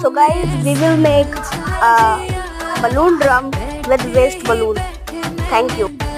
So guys, we will make a balloon drum with waste balloon. Thank you.